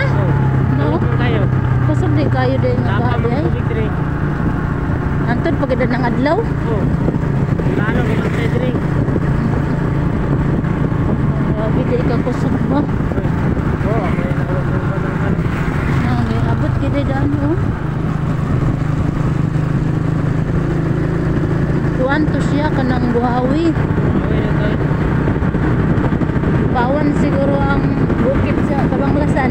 Oh. No. Kayo. Kusog di kayo din nga Napa mo gabi ay. tubig diri. Antod pagida ng adlaw. Oh. Lalo mo lang tayo diri. Grabe di ka kusog mo. Oh, may nakulong pa naman. May abot gid daan oh. Tuan to siya kanang buhawi. Okay na tayo. Bawan siguro ang bukid sa Tabanglasan.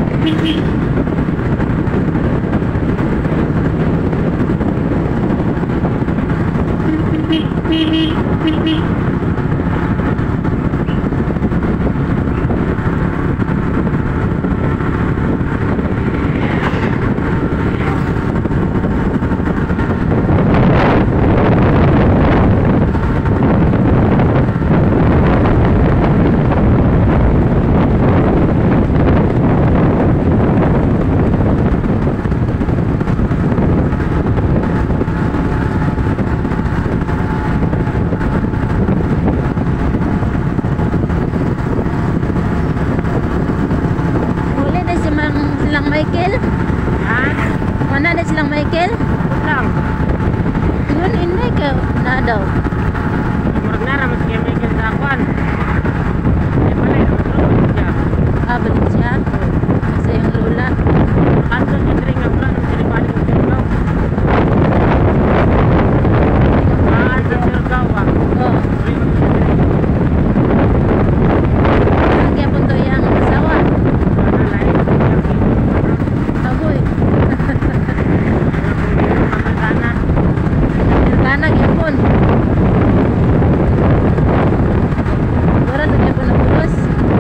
Michael? Ha? Mana na silang Michael? Lang. Yun, inay ka na daw. Murag na ramas kay Michael sa akuan. Eh pala, tulog siya. Balik siya. Kasi yung lola. Kanto siya diri nga pula nung sinibalik ng Surigao. Sa Surigao ah. Oh. Kaya po to yung asawa. Tagoy. Tanag yapon. Wala na yapon na pulos.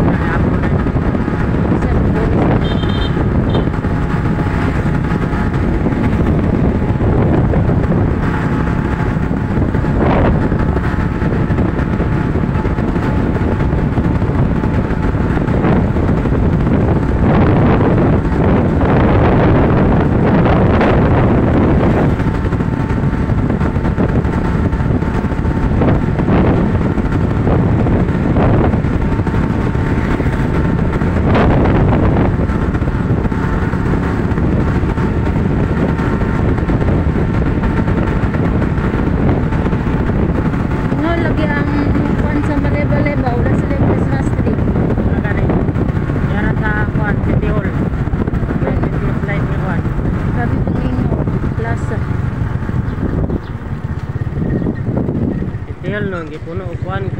Lagi ang kuan sa Maleba-Leba wala sila yung Christmas tree. Agani. Yan sa kuan City Hall. Christmas light ni kuan. Grabe pangingo plaza. City Hall no, gipuno og kuan